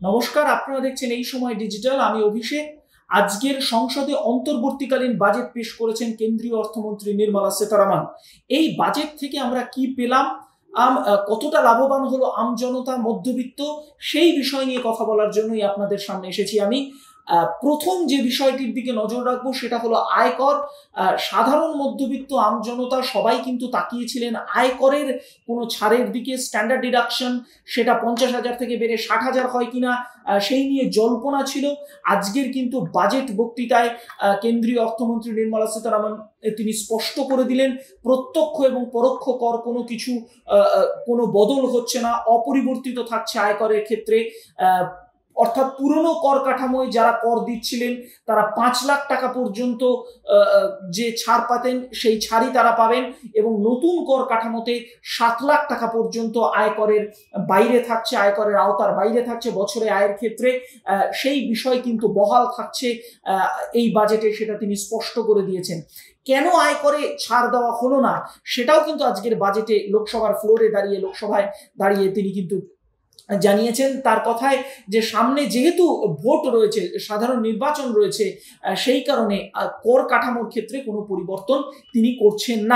নমস্কার, আপনারা দেখছেন এই সময় ডিজিটাল। আমি অভিষেক। আজকের সংসদে অন্তর্বর্তীকালীন বাজেট পেশ করেছেন কেন্দ্রীয় অর্থমন্ত্রী নির্মলা সীতারামন। এই বাজেট থেকে আমরা কি পেলাম, কতটা লাভবান হলো আমজনতা, মধ্যবিত্ত, সেই বিষয় নিয়ে কথা বলার জন্যই আপনাদের সামনে এসেছি আমি। প্রথম যে বিষয়টির দিকে নজর রাখবো সেটা হলো আয়কর। সাধারণ মধ্যবিত্ত আমজনতা সবাই কিন্তু তাকিয়েছিলেন আয়করের কোনো ছাড়ের দিকে। স্ট্যান্ডার্ড ডিডাকশন সেটা 50,000 থেকে বেড়ে 60,000 হয় কিনা সেই নিয়ে জল্পনা ছিল। আজকের কিন্তু বাজেট বক্তৃতায় কেন্দ্রীয় অর্থমন্ত্রী নির্মলা সীতারামন তিনি স্পষ্ট করে দিলেন প্রত্যক্ষ এবং পরোক্ষ কর কোনো বদল হচ্ছে না, অপরিবর্তিত থাকছে আয়করের ক্ষেত্রে। অর্থাৎ পুরনো কর কাঠামোয় যারা কর দিচ্ছিলেন তারা 5 লাখ টাকা পর্যন্ত যে ছাড় পাতেন সেই ছাড়ই তারা পাবেন, এবং নতুন কর কাঠামোতে 7 লাখ টাকা পর্যন্ত আয়করের বাইরে থাকছে, আয়করের আওতার বাইরে থাকছে বছরে আয়ের ক্ষেত্রে। সেই বিষয় কিন্তু বহাল থাকছে এই বাজেটে, সেটা তিনি স্পষ্ট করে দিয়েছেন। কেন আয়করে ছাড় দেওয়া হলো না সেটাও কিন্তু আজকের বাজেটে লোকসভায় দাঁড়িয়ে তিনি কিন্তু জানিয়েছেন। তার কথায় যে সামনে যেহেতু ভোট রয়েছে, সাধারণ নির্বাচন রয়েছে, সেই কারণে কর কাঠামোর ক্ষেত্রে কোনো পরিবর্তন তিনি করছেন না।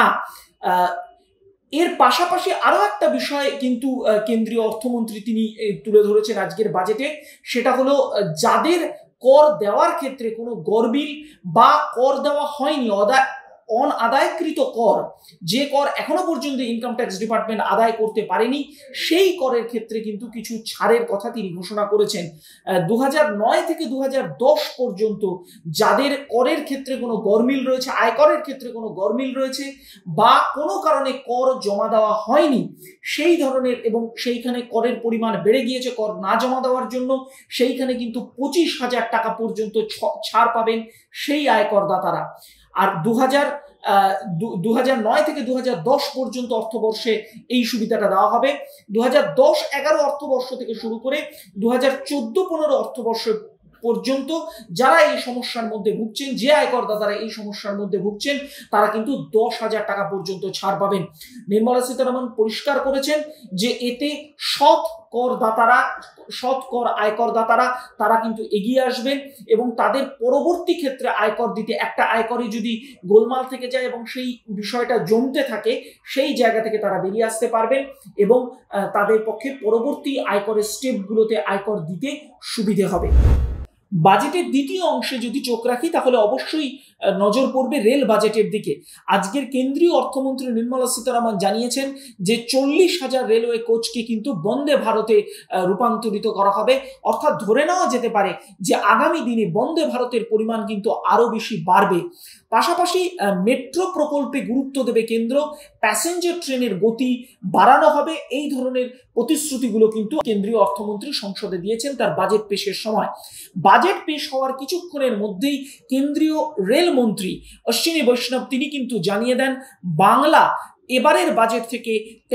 এর পাশাপাশি আরো একটা বিষয় কিন্তু কেন্দ্রীয় অর্থমন্ত্রী তিনি তুলে ধরেছেন আজকের বাজেটে, সেটা হলো যাদের কর দেওয়ার ক্ষেত্রে কোনো গরমিল বা কর দেওয়া হয়নি, অনাদায়কৃত কর, যে কর এখনো পর্যন্ত ইনকাম ট্যাক্স ডিপার্টমেন্ট আদায় করতে পারেনি, সেই করের ক্ষেত্রে কিন্তু কিছু ছাড়ের কথা তিনি ঘোষণা করেছেন। 2009 থেকে 2010 পর্যন্ত যাদের করের ক্ষেত্রে কোনো গরমিল রয়েছে, আয়করের ক্ষেত্রে কোনো গরমিল রয়েছে, বা কোনো কারণে কর জমা দেওয়া হয়নি সেই ধরনের, এবং সেইখানে করের পরিমাণ বেড়ে গিয়েছে কর না জমা দেওয়ার জন্য, সেইখানে কিন্তু 25,000 টাকা পর্যন্ত ছাড় পাবেন সেই আয়করদাতারা। আর 2009 থেকে 2010 পর্যন্ত অর্থবর্ষে এই সুবিধাটা দেওয়া হবে। 2010-11 অর্থবর্ষ থেকে শুরু করে 2014-15 অর্থবর্ষ পর্যন্ত যারা এই সমস্যার মধ্যে ভুগছেন, যে আয়করদাতারা এই সমস্যার মধ্যে ভুগছেন, তারা কিন্তু 10,000 টাকা পর্যন্ত ছাড় পাবেন। নির্মলা সীতারামন পরিষ্কার করেছেন যে এতে সৎ কর আয়করদাতারা তারা কিন্তু এগিয়ে আসবেন, এবং তাদের পরবর্তী ক্ষেত্রে আয়কর দিতে, একটা আয়করে যদি গোলমাল থেকে যায় এবং সেই বিষয়টা জমতে থাকে, সেই জায়গা থেকে তারা বেরিয়ে আসতে পারবেন, এবং তাদের পক্ষে পরবর্তী আয়করের স্টেপগুলোতে আয়কর দিতে সুবিধে হবে। বাজেটের দ্বিতীয় অংশে যদি চোখ রাখি তাহলে অবশ্যই নজর পড়বে রেল বাজেটের দিকে। আজকের কেন্দ্রীয় অর্থমন্ত্রী নির্মলা সীতারামন জানিয়েছেন যে 40,000 রেলওয়ে কোচকে কিন্তু বন্দে ভারতে রূপান্তরিত করা হবে। অর্থাৎ ধরে নেওয়া যেতে পারে যে আগামী দিনে বন্দে ভারতের পরিমাণ কিন্তু আরো বেশি বাড়বে। পাশাপাশি মেট্রো প্রকল্পে গুরুত্ব দেবে কেন্দ্র, প্যাসেঞ্জার ট্রেনের গতি বাড়ানো হবে, এই ধরনের প্রতিশ্রুতিগুলো কিন্তু কেন্দ্রীয় অর্থমন্ত্রী সংসদে দিয়েছেন তার বাজেট পেশের সময়। বাজেট পেশ হওয়ার কিছুক্ষণের মধ্যেই কেন্দ্রীয় রেলমন্ত্রী অশ্বিনী বৈষ্ণব তিনি কিন্তু জানিয়ে দেন বাংলা এবারের বাজেট থেকে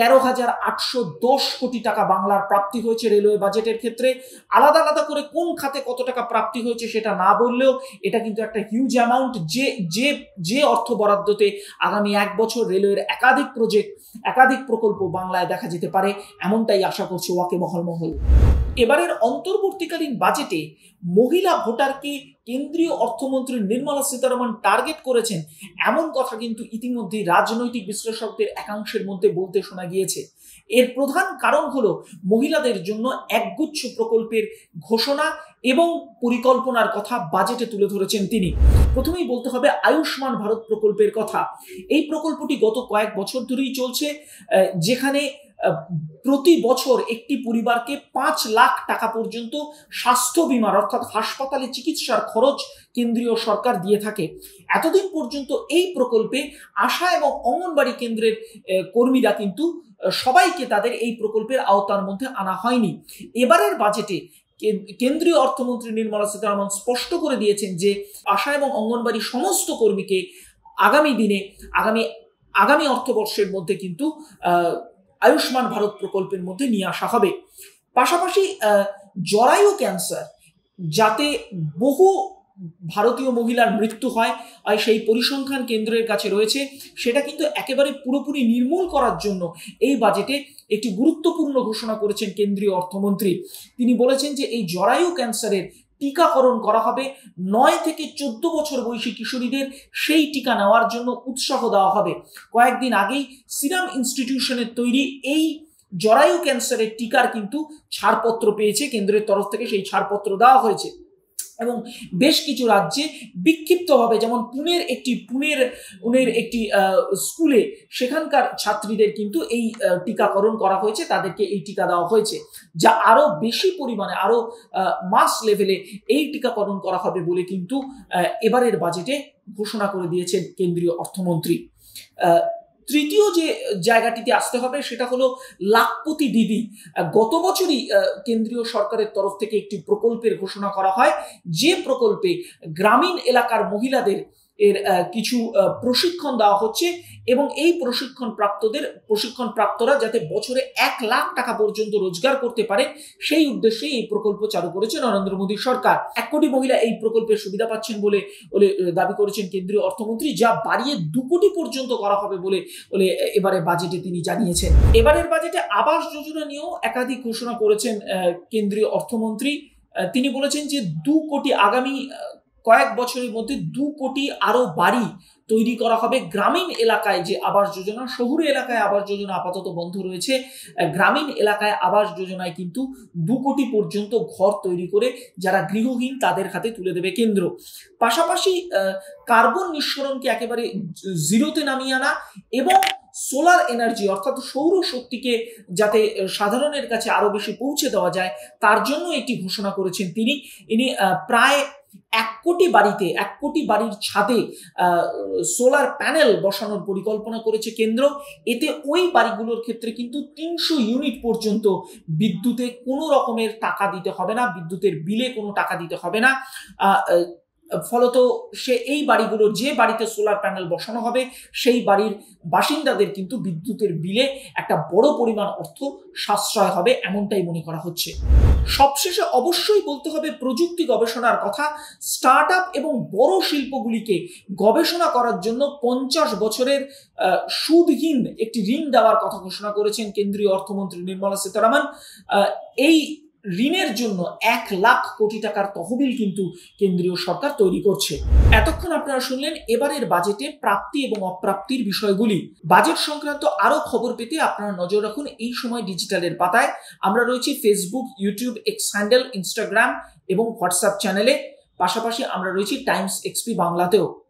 13,810 কোটি টাকা বাংলার প্রাপ্তি হয়েছে রেলওয়ে বাজেটের ক্ষেত্রে। আলাদা আলাদা করে কোন খাতে কত টাকা প্রাপ্তি হয়েছে সেটা না বললেও এটা কিন্তু একটা হিউজ অ্যামাউন্ট, যে অর্থ বরাদ্দতে আগামী 1 বছর রেলওয়ের একাধিক প্রকল্প বাংলায় দেখা যেতে পারে, এমনটাই আশা করছে ওয়াকিবহাল মহল। এবারের অন্তর্বর্তীকালীন বাজেটে মহিলা ভোটারকে কেন্দ্রীয় অর্থমন্ত্রী নির্মলা সীতারামন টার্গেট করেছেন, এমন কথা কিন্তু ইতিমধ্যেই রাজনৈতিক বিশ্লেষকদের একাংশের মধ্যে বলতে শোনা গিয়েছে। এর প্রধান কারণ হলো মহিলাদের জন্য একগুচ্ছ প্রকল্পের ঘোষণা এবং পরিকল্পনার কথা বাজেটে তুলে ধরেছেন তিনি। প্রথমেই বলতে হবে আয়ুষ্মান ভারত প্রকল্পের কথা। এই প্রকল্পটি গত কয়েক বছর ধরেই চলছে, যেখানে প্রতি বছর একটি পরিবারকে 5 লাখ টাকা পর্যন্ত স্বাস্থ্য বীমার, অর্থাৎ হাসপাতালে চিকিৎসার খরচ কেন্দ্রীয় সরকার দিয়ে থাকে। এতদিন পর্যন্ত এই প্রকল্পে আশা এবং অঙ্গনবাড়ি কেন্দ্রের কর্মীরা কিন্তু সবাইকে তাদের এই প্রকল্পের আওতার মধ্যে আনা হয়নি। এবারের বাজেটে কেন্দ্রীয় অর্থমন্ত্রী নির্মলা সীতারামন স্পষ্ট করে দিয়েছেন যে আশা এবং অঙ্গনবাড়ি সমস্ত কর্মীকে আগামী অর্থবর্ষের মধ্যে কিন্তু আয়ুষ্মান ভারত প্রকল্পের মধ্যে নিয়ে আসা হবে। পাশাপাশি জরায়ু ক্যান্সার, যাতে বহু ভারতীয় মহিলার মৃত্যু হয় আর সেই পরিসংখ্যান কেন্দ্রের কাছে রয়েছে, সেটা কিন্তু একেবারে পুরোপুরি নির্মূল করার জন্য এই বাজেটে একটি গুরুত্বপূর্ণ ঘোষণা করেছেন কেন্দ্রীয় অর্থমন্ত্রী। তিনি বলেছেন যে এই জরায়ু ক্যান্সারের টিকাকরণ করা হবে, 9 থেকে 14 বছর বয়সী কিশোরীদের সেই টিকা নেওয়ার জন্য উৎসাহ দেওয়া হবে। কয়েকদিন আগেই সিরাম ইনস্টিটিউশনের তৈরি এই জরায়ু ক্যান্সারের টিকার কিন্তু ছাড়পত্র পেয়েছে কেন্দ্রের তরফ থেকে, সেই ছাড়পত্র দেওয়া হয়েছে এবং বেশ কিছু রাজ্যে বিক্ষিপ্তভাবে, যেমন পুনের একটি স্কুলে সেখানকার ছাত্রীদের কিন্তু এই টিকাকরণ করা হয়েছে, তাদেরকে এই টিকা দেওয়া হয়েছে, যা আরো বেশি পরিমাণে আরো মাস লেভেলে এই টিকাকরণ করা হবে বলে কিন্তু এবারের বাজেটে ঘোষণা করে দিয়েছেন কেন্দ্রীয় অর্থমন্ত্রী। তৃতীয় যে জায়গাটিতে আসতে হবে সেটা হলো লাখপতি দিদি। গত বছরই কেন্দ্রীয় সরকারের তরফ থেকে একটি প্রকল্পের ঘোষণা করা হয়, যে প্রকল্পে গ্রামীণ এলাকার মহিলাদের কিছু প্রশিক্ষণ দেওয়া হচ্ছে এবং এই প্রশিক্ষণপ্রাপ্তরা যাতে বছরে 1 লাখ টাকা পর্যন্ত রোজগার করতে পারে, সেই উদ্দেশ্যে এই প্রকল্প চালু করেছে নরেন্দ্র মোদী সরকার। 1 কোটি মহিলা এই প্রকল্পের সুবিধা পাচ্ছেন বলে দাবি করেছেন কেন্দ্রীয় অর্থমন্ত্রী, যা বাড়িয়ে 2 কোটি পর্যন্ত করা হবে বলে এবারে বাজেটে তিনি জানিয়েছেন। এবারের বাজেটে আবাস যোজনা নিয়েও একাধিক ঘোষণা করেছেন কেন্দ্রীয় অর্থমন্ত্রী। তিনি বলেছেন যে 2 কোটি আগামী কয়েক বছরের মধ্যে 2 কোটি আরো বাড়ি তৈরি করা হবে গ্রামীণ এলাকায়। যে আবাস যোজনা, শহুরে এলাকায় আবাস যোজনা আপাতত বন্ধ রয়েছে, গ্রামীণ এলাকায় আবাস যোজনায় কিন্তু 2 কোটি পর্যন্ত ঘর তৈরি করে যারা গৃহহীন তাদের হাতে তুলে দেবে কেন্দ্র। পাশাপাশি কার্বন নিঃসরণকে একেবারে জিরোতে নামিয়ে আনা এবং সোলার এনার্জি অর্থাৎ সৌর শক্তিকে যাতে সাধারণের কাছে আরো বেশি পৌঁছে দেওয়া যায়, তার জন্য একটি ঘোষণা করেছেন তিনি। ইনি প্রায় 1 কোটি বাড়ির ছাদে সোলার প্যানেল বসানোর পরিকল্পনা করেছে কেন্দ্র। এতে ওই বাড়িগুলোর ক্ষেত্রে কিন্তু 300 ইউনিট পর্যন্ত বিদ্যুতে কোনো রকমের টাকা দিতে হবে না, বিদ্যুতের বিলে কোনো টাকা দিতে হবে না। ফলত এই বাড়িগুলোর, যে বাড়িতে সোলার প্যানেল বসানো হবে সেই বাড়ির বাসিন্দাদের কিন্তু বিদ্যুতের বিলে একটা বড় পরিমাণ অর্থ সাশ্রয় হবে, এমনটাই মনে করা হচ্ছে। সবশেষে অবশ্যই বলতে হবে প্রযুক্তি গবেষণার কথা। স্টার্টআপ এবং বড় শিল্পগুলিকে গবেষণা করার জন্য 50 বছরের সুদহীন একটি ঋণ দেওয়ার কথা ঘোষণা করেছেন কেন্দ্রীয় অর্থমন্ত্রী নির্মলা সীতারামন। এই ঋণের জন্য 1 লাখ কোটি টাকার তহবিল কিন্তু কেন্দ্রীয় সরকার তৈরি করছে। এতক্ষণ আপনারা শুনলেন এবারের বাজেটে প্রাপ্তি এবং অপ্রাপ্তির বিষয়গুলি। বাজেট সংক্রান্ত আরো খবর পেতে আপনারা নজর রাখুন এই সময় ডিজিটালের পাতায়। আমরা রয়েছি Facebook, YouTube, X handle, Instagram এবং হোয়াটসঅ্যাপ চ্যানেলে। পাশাপাশি আমরা রয়েছি টাইমস এক্সপি বাংলাতেও।